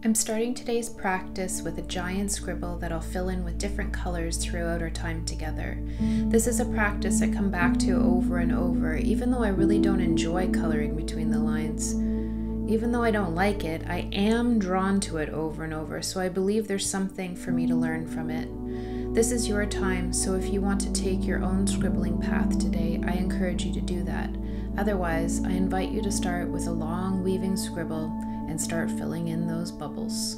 I'm starting today's practice with a giant scribble that I'll fill in with different colors throughout our time together. This is a practice I come back to over and over, even though I really don't enjoy coloring between the lines. Even though I don't like it, I am drawn to it over and over, so I believe there's something for me to learn from it. This is your time, so if you want to take your own scribbling path today, I encourage you to do that. Otherwise, I invite you to start with a long weaving scribble and start filling in those bubbles.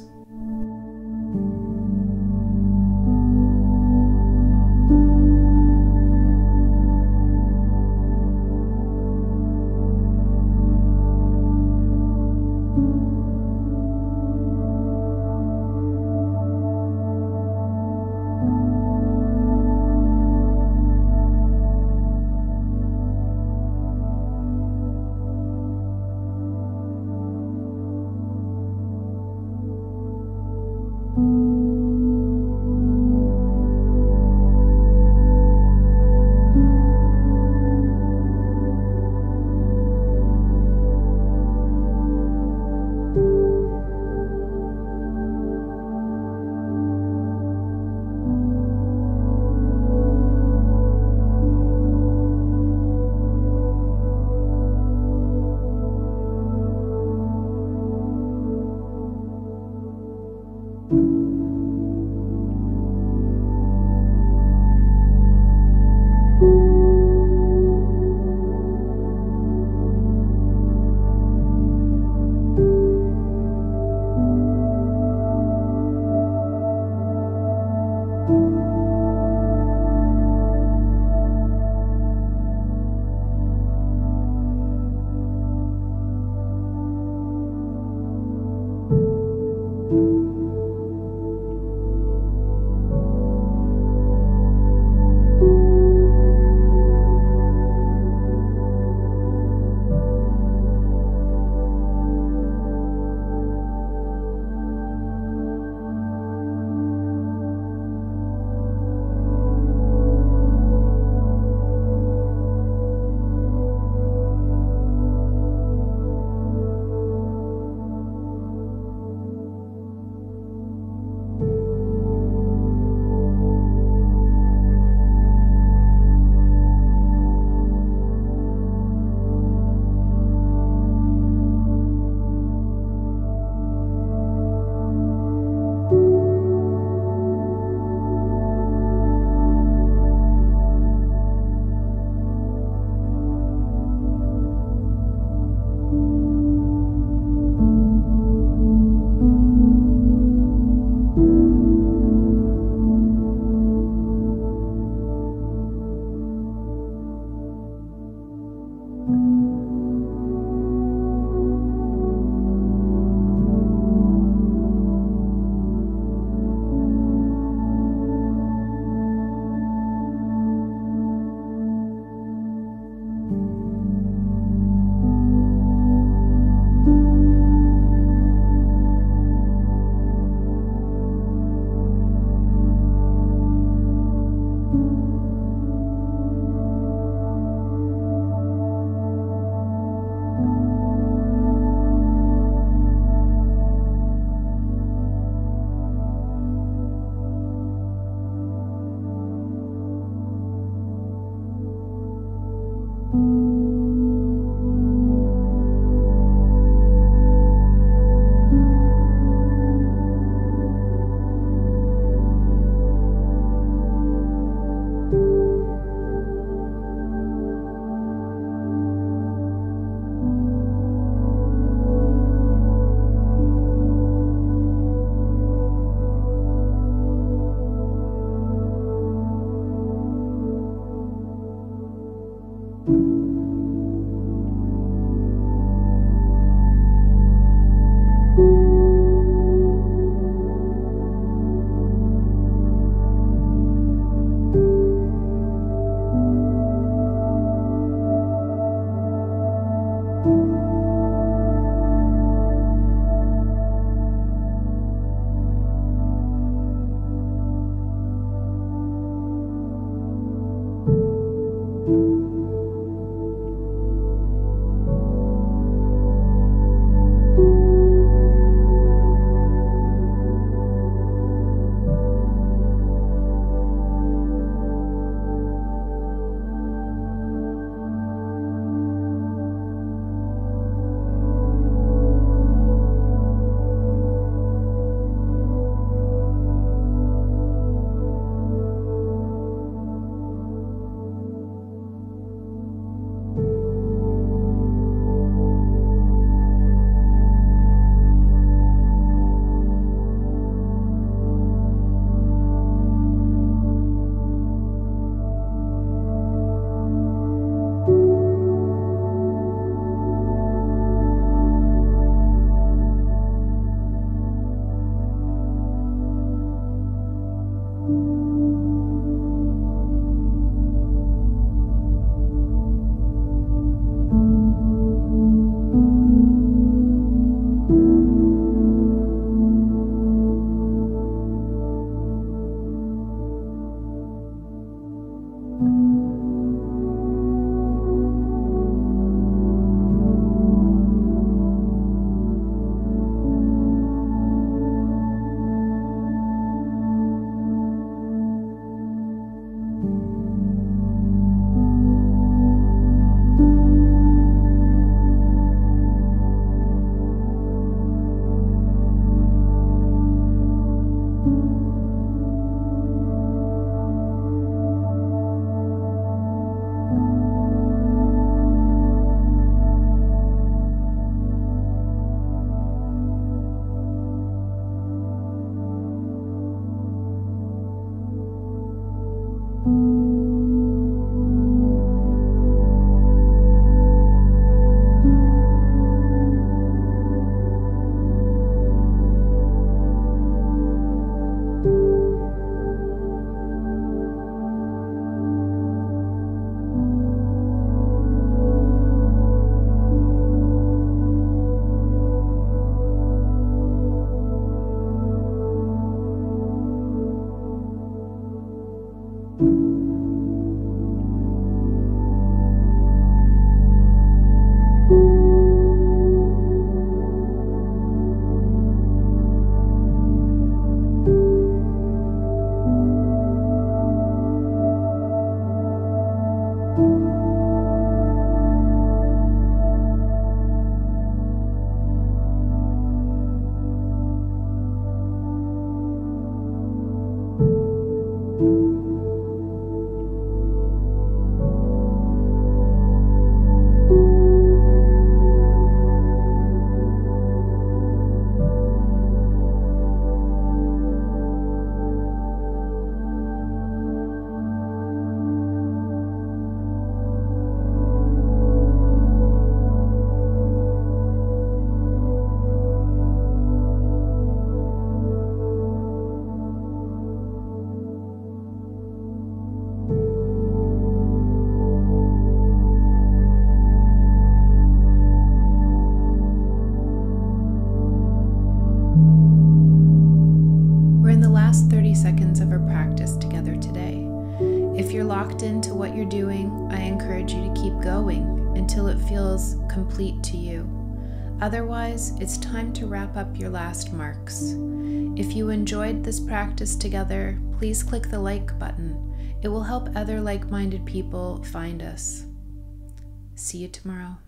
Last 30 seconds of our practice together today. If you're locked into what you're doing, I encourage you to keep going until it feels complete to you. Otherwise, it's time to wrap up your last marks. If you enjoyed this practice together, please click the like button. It will help other like-minded people find us. See you tomorrow.